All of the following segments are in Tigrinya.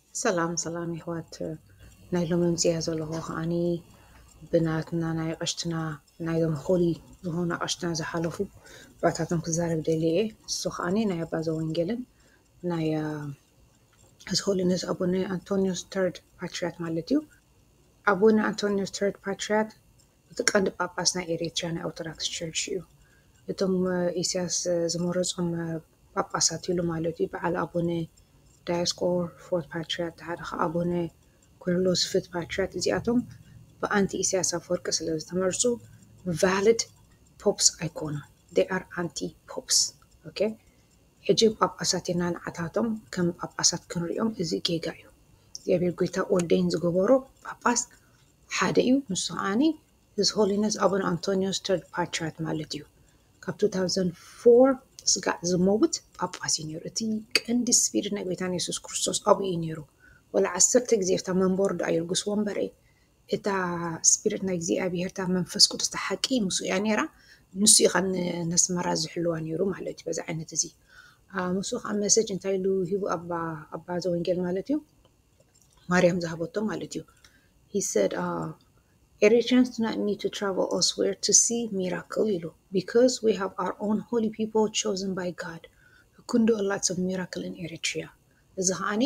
سلام سلام يخوات نايلوم مزيا زلغو خاني بناتنا ناي قشتنا نايلوم خولي هنا قشتنا زحلفو بعتاتم كزارب دليه سخاني ناي بازو وينجلن ناي His Holiness Abune Antonius Third Patriarch مالتيو أبونا أنطونيوس Third Patriarch تقند باباسنا إريتريا ናይ ኦርቶዶክስ ቸርች እዩ እቶም ኢሳያስ ዝመረፆም ጳጳሳት ኢሉ ማለት እዩ በዓል ኣቡነ ዳያስቆር ፎርት ፓትርያርክ ሓደ ከዓ ኣቡነ ኩርሎስ ፊፍት ፓትርያርክ እዚኣቶም ብኣንቲ ኢሳያስ ኣፈወርቂ ስለ ዝተመርፁ ቫሊድ ፖፕስ ኣይኮኑን they are anti ፖፕስ ኦኬ ሕጂ ጳጳሳት ኢና ንዓታቶም ከም ጳጳሳት ክንሪኦም እዚ ጌጋ እዩ እግዚኣብሔር ጎይታ ኦርዴን ዝገበሮ ጳጳስ ሓደ እዩ ንሱ ከዓኒ His Holiness Abuna Antonius Third Patriarch ማለት እዩ ካብ 2004 ስጋዕ ዝመውት ጳጳስ እዩ ነይሩ እቲ ቀንዲ ስፒሪት ናይ ጎይታና ኢየሱስ ክርስቶስ ኣብኡ እዩ ነይሩ ወላ 10 ግዜ እታ መንበሩ ዶ ኣይርግስዎ እምበረ እታ ስፒሪት ናይ እግዚኣብሔር እታ መንፈስ ቅዱስ እታ ሓቂ ምስ እያ ነይራ ንሱ እዩ ከዓ ነስመራ ዝሕልዋ ነይሩ ማለት እዩ በዚ ዓይነት እዚ ምስኡ ከዓ መሰጅ እንታይ ኢሉ ሂቡ ኣባ ዘወንጌል ማለት እዩ ማርያም ዝሃበቶ ማለት እዩ he said Eritreans do not need to travel elsewhere to see miracle because we have our own holy people chosen by God who can do lots of miracle in Eritrea. እዚ ከዓኒ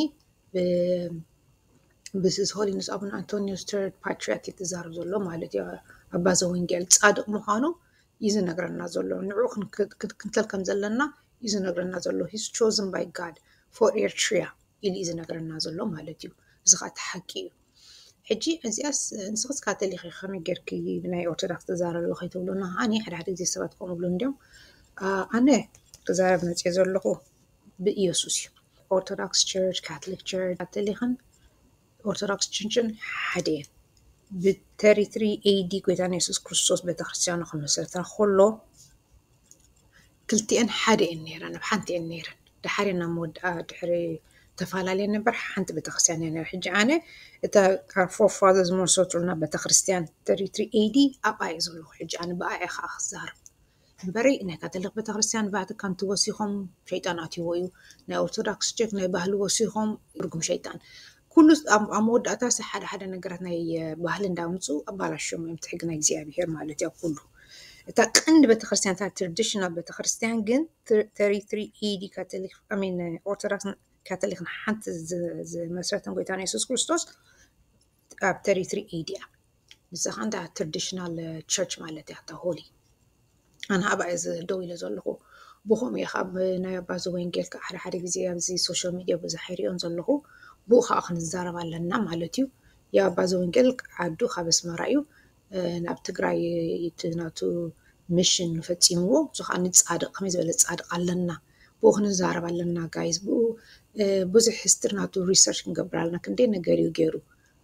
His Holiness Abuna Antonius Third Patriarch የተዛረብ ዘሎ ማለት እዩ ኣባ ዘወንጌል ጻድቅ ምዃኑ እዩ ዝነግረና ዘሎ ንዑ ክንክተል ከም ዘለና እዩ ዝነግረና ዘሎ he's chosen by God for Eritrea ኢሉ እዩ ዝነግረና ዘሎ ማለት እዩ እዚ ከዓ እቲ ሓቂ እዩ ሕጂ እዚኣስ ንስኽስ ካቶሊክ ከመይ ጌርኪ ብናይ ኦርቶዶክስ ተዛረብ ከይትብሉና ኣነ ሓደ ግዜ ሰባት ከምኡ ብሉ እንዲኦም ኣነ ተዛረብ መፅእ ዘለኹ ብኢየሱስ እዩ ኦርቶዶክስ ቸርች ካቶሊክ ቸርች ካቶሊክን ኦርቶዶክስ ቸርችን ሓደ እየን ብ33 AD ጎይታና ኢየሱስ ክርስቶስ ቤተክርስትያኑ ክምስርታ ከሎ ክልቲአን ሓደ እየን ነይረን ኣብ ሓንቲ እየን ነይረን ድሓር ናብ መወዳእታ ድሕሪ ተፈላለየ ነበር ሓንቲ ቤተክርስትያን እያ ነይራ ሕጂ ኣነ እታ forefathers ዝመሰረቱልና ቤተክርስትያን 33 AD ኣብኣ እየ ዘለኹ ሕጂ ኣነ ብኣ እየ ከዓ ክዛረብ እምበረ ናይ ካቶሊክ ቤተክርስትያን ቫቲካን ትወሲኾም ሸይጣን ኣትይዎ እዩ ናይ ኦርቶዶክስ ቸርች ናይ ባህሊ ወሲኾም ርጉም ሸይጣን ኩሉ ኣብ መወዳእታ ሓደ ነገራት ናይ ባህሊ እንዳምፁ ኣባላሾም እዮም ትሕጊ ናይ እግዚኣብሔር ማለት እዩ ኩሉ እታ ቀንዲ ቤተክርስትያን እታ ትራዲሽናል ቤተክርስትያን ግን 33 AD ካቶሊክ ኦርቶዶክስ ካቶሊክን ሓንቲ ዝመስረተን ጎይታና ኢየሱስ ክርስቶስ ኣብ 33 AD ንሳ ከዓ እንዳ ትራዲሽናል ቸርች ማለት እያ እታ ሆሊ ኣነ ኣብኣ እየ ደው ኢለ ዘለኹ ብኸምኡ እየ ካብ ናይ ኣባ ዘወንጌል ከዓ ሓደ ግዜ ኣብዚ ሶሻል ሚድያ ብዙሕ ይሪኦን ዘለኹ ብኡ ከዓ ክንዛረብ ኣለና ማለት እዩ የኣባ ዘወንጌል ዓዱ ካብ ኣስመራ እዩ ናብ ትግራይ ናቱ ሚሽን ፈፂምዎ እሱ ከዓ ንፃድቕ ከመይ ዝበለ ፃድቕ ኣለና ብኡ ክንዛረብ ኣለና ጋይዝ ብኡ ብዙሕ ሂስትሪ ናቱ ሪሰርች ክንገብር ኣለና ክንደይ ነገር እዩ ገይሩ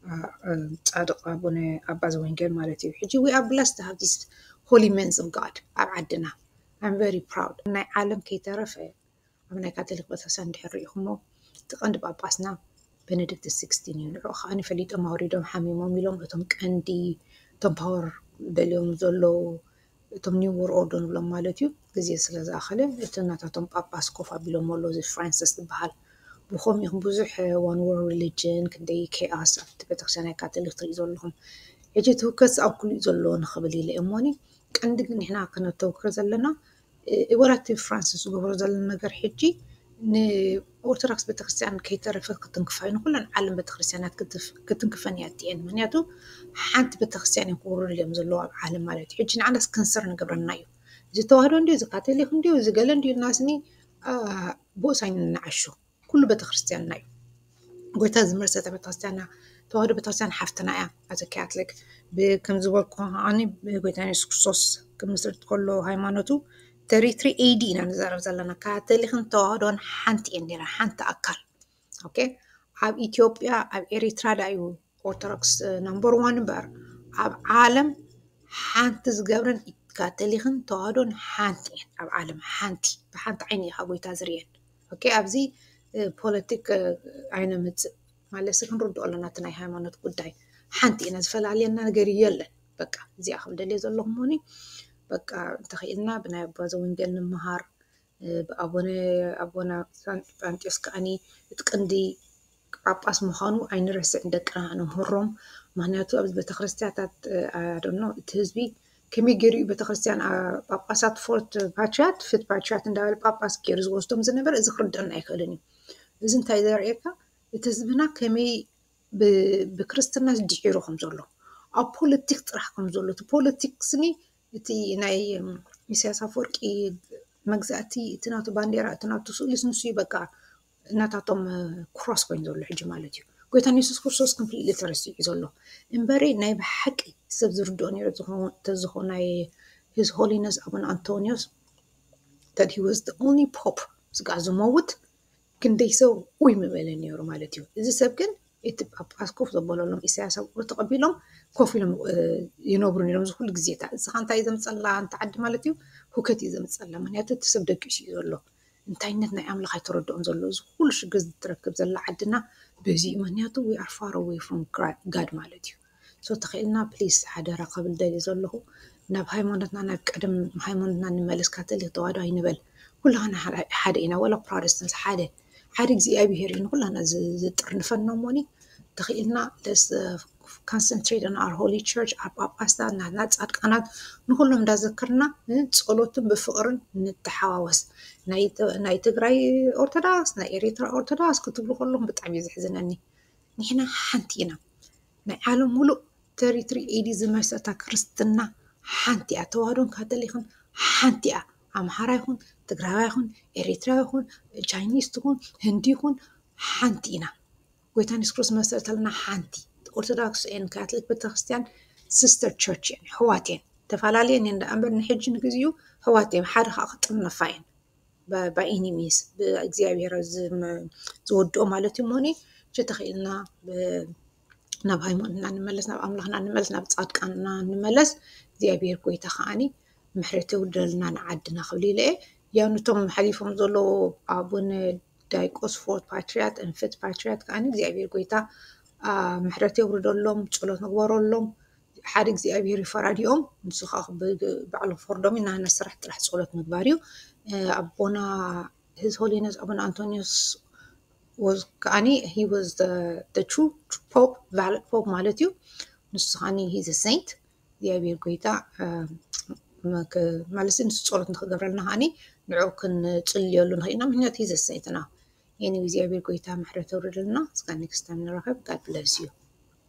ጻድቕ ኣቡነ ኣባ ዘወንጌል ማለት እዩ ሕጂ we are blessed to have these holy men of God ኣብ ዓድና I'm very proud ናይ ዓለም ከይተረፈ ኣብ ናይ ካቶሊክ ቤተክርስትያን እንድሕር ሪኢኹሞ እቲ ቀንዲ ጳጳስና ቤኔዲክት 16 እዩ ንዑ ከዓ ፈሊጦም ኣውሪዶም ሓሚሞም ኢሎም እቶም ቀንዲ እቶም ፓወር ደልዮም ዘለዉ እቶም ኒው ወርልድ ኦርደር ንብሎም ማለት እዩ ግዜ ስለ ዝኣኸለ እቲ እናታቶም ጳጳስ ኮፍ ኣቢሎም ኣሎ እዚ ፍራንሲስ ዝበሃል ብኸምኡ ኢኹም ብዙሕ ዋን ወርልድ ሪሊጅን ክንደይ ኬኣስ ኣብቲ ቤተክርስትያን ናይ ካቶሊክ ትሪኢ ዘለኹም ሕጂ ትውከት ኣብ ኩሉ እዩ ዘለዎ ንኽብል ኢለ እሞኒ ቀንዲ ግን ንሕና ክነተውክር ዘለና ወላቲ ፍራንሲስ ዝገብሮ ዘለና ነገር ሕጂ ንኦርቶዶክስ ቤተክርስትያን ከይተረፈ ክትንክፋ እዩ ንኩለን ዓለም ቤተክርስትያናት ክትንክፈን እያ እትአን ምክንያቱ ሓንቲ ቤተክርስትያን እዮም ክውርዱ እዮም ዘለዉ ኣብ ዓለም ማለት እዩ ሕጂ ንዓናስ ከንሰር ንገብረና እዩ እዚ ተዋህዶ እንድዩ እዚ ካቶሊክ እንድዩ እዚ ገለ እንድዩ ናስኒ ብኡሳይን ንዓሹ ኩሉ ቤተክርስትያንና እዩ ጎይታ ዝመርሰተ ቤተክርስትያንና ተዋህዶ ቤተክርስትያን ሓፍትና እያ ኣዘ ካቶሊክ ከም ዝበልኩ ከዓኒ ብጎይታ ኢየሱስ ክርስቶስ ክምስርት ከሎ ሃይማኖቱ 33 AD ኢና ንዛረብ ዘለና ካቶሊክን ተዋህዶን ሓንቲ እየን ነይራ ሓንቲ ኣካል ኦኬ ኣብ ኢትዮጵያ ኣብ ኤሪትራ ዳ እዩ ኦርቶዶክስ ነምበር 1 እምበር ኣብ ዓለም ሓንቲ ዝገብረን ካቶሊክን ተዋህዶን ሓንቲ እየን ኣብ ዓለም ሓንቲ ብሓንቲ ዓይኒ ኢኻ ጎይታ ዝርየን ኦኬ ኣብዚ ፖለቲክ ዓይነ ምፅእ ማለት ክንርድኦ ኣለና እቲ ናይ ሃይማኖት ጉዳይ ሓንቲ ኢና ዝፈላለየና ነገር የለን በቃ እዚኣ ከም ደልየ ዘለኹም ሆኒ በቃ እንተኽኢልና ብናይ ኣባ ዘወንጌል ንምሃር ብኣቡነ ጳንጤዎስ ከዓኒ እቲ ቀንዲ ጳጳስ ምዃኑ ኣይንረስዕ ደቅና ንምሁሮም ምክንያቱ ኣብ ቤተክርስትያታት ኣዶኖ እቲ ህዝቢ ከመይ ገይሩ እዩ ቤተክርስትያን ጳጳሳት ፊት ፓትርያት እንዳበለ ጳጳስ ገይሩ ዝወስዶም ዝነበረ እዚ ክርድአና ኣይክእልን እዩ እዚ እንታይ ዘርእየካ እቲ ህዝብና ከመይ ብክርስትና ዝድሒሩ ከም ዘሎ ኣብ ፖለቲክ ጥራሕ ከም ዘሎ እቲ ፖለቲክስኒ እቲ ናይ ኢሳያስ አፈወርቂ መግዛእቲ እቲ ናቱ ባንዴራ እቲ ናቱ ስእሊስ ንሱ እዩ በቃ እናታቶም ክሮስ ኮይኑ ዘሎ ሕጂ ማለት እዩ ጎይታን ኢየሱስ ክርስቶስ ኮምፕሊትሊ ተረሲዑ ዘሎ እምበሪ ናይ ብሓቂ ሰብ ዝርድኦ ነይሩ ዝኾነ ናይ his holiness አቡነ አንቶኒዮስ that he was the only pope ዝጋዕ ዝመውት ክንደይ ሰብ ውይ ምበለ ነይሩ ማለት እዩ እዚ ሰብ ግን እቲ ጳጳስ ኮፍ ዘበለሎም ኢሳያስ አፈወርቂ ተቐቢሎም ኮፍ ኢሎም ይነብሩ ነይሮም ዝኩሉ ግዜታት እዚ እንታይ ዘምፀላ እንተ ዓዲ ማለት እዩ ሁከት እዩ ዘምፀላ ምክንያቱ እቲ ሰብ ደቂሱ እዩ ዘሎ እንታይነት ናይ ኣምላኽ ኣይተረድኦን ዘሎ እዚ ኩሉ ሽግር ዝትረክብ ዘላ ዓድና በዚኡ ምክንያቱ we are far away from God ማለት እዩ ሶ ተኸኢልና ፕሊስ ሓደራ ከብል ደልየ ዘለኹ ናብ ሃይማኖትና ናብ ቀደም ሃይማኖትና ንመለስ ካቶሊክ ተዋህዶ ኣይንበል ኩላና ሓደ ኢና ወላ ፕሮቴስታንት ሓደ እግዚኣብሔር እዩ ኩላና ዝጥርንፈና ሞኒ ተኸኢልና let's concentrate on our holy church our ጳጳሳት ናትና ጻድቃናት ንኩሎም እንዳዘከርና ጸሎትን ብፍቅርን ንተሓዋወስ ናይ ትግራይ ኦርቶዶክስ ናይ ኤሪትራ ኦርቶዶክስ ክትብሉ ከለኹም ብጣዕሚ ዝሕዝነኒ ንሕና ሓንቲ ኢና ናይ ዓለም ሙሉእ ቴሪቶሪ ኤዲ ዝመሰታ ክርስትና ሓንቲ እያ ተዋህዶን ካቶሊክን ሓንቲ እያ ኣምሓራ ይኹን ትግራዋይ ይኹን ኤሪትራ ይኹን ቻይኒስ ይኹን ህንዲ ይኹን ሓንቲ ኢና ጎይታን ኢየሱስ ክርስቶስ መሰረተልና ሓንቲ ኦርቶዶክስ ኤን ካቶሊክ ቤተክርስትያን ሲስተር ቸርች እየን ሕዋት እየን ተፈላለየን እንዳ እምበር ንሕጂ ንግዚኡ ሕዋት እየን ሓደ ከዓ ክጥርነፋ እየን ብኢኒሚስ ብእግዚኣብሔር ዝወድኦ ማለት እዩ ሞኒ ተኸኢልና ናብ ሃይማኖትና ንመለስ ናብ ኣምላኽና ንመለስ ናብ ጻድቃንና ንመለስ እግዚኣብሔር ጎይታ ከዓኒ ምሕረት ይውደልና ንዓድና ክብል ኢለ ያኑቶም ሓሊፎም ዘሎ ኣቡነ ዳይቆስ ፎርት ፓትርያት እንፍት ፓትርያት ከዓኒ እግዚኣብሔር ጎይታ ምሕረት የውርደሎም ጸሎት ንግበረሎም ሓደ እግዚኣብሔር ይፈራዲኦም ንሱ ከዓ ባዕሉ ፈርዶም ኢና ስራሕ ጥራሕ ጸሎት ምግባር እዩ ኣቦና his holiness አቡነ አንቶኒዮስ was kani he was the true pope valid pope ማለት እዩ ንሱ ከዓኒ he's a saint እግዚአብሔር ጎይታ ማለት ንሱ ጸሎት ንክገብረልና ከዓኒ ንዑ ክንጽልየሉ ንኽእልና ምክንያቱ he's a saint ና የኔ እግዚአብሔር ጎይታ ምሕረት ይውርደልና እስከ ኔክስት ታይም ንራኸብ God bless you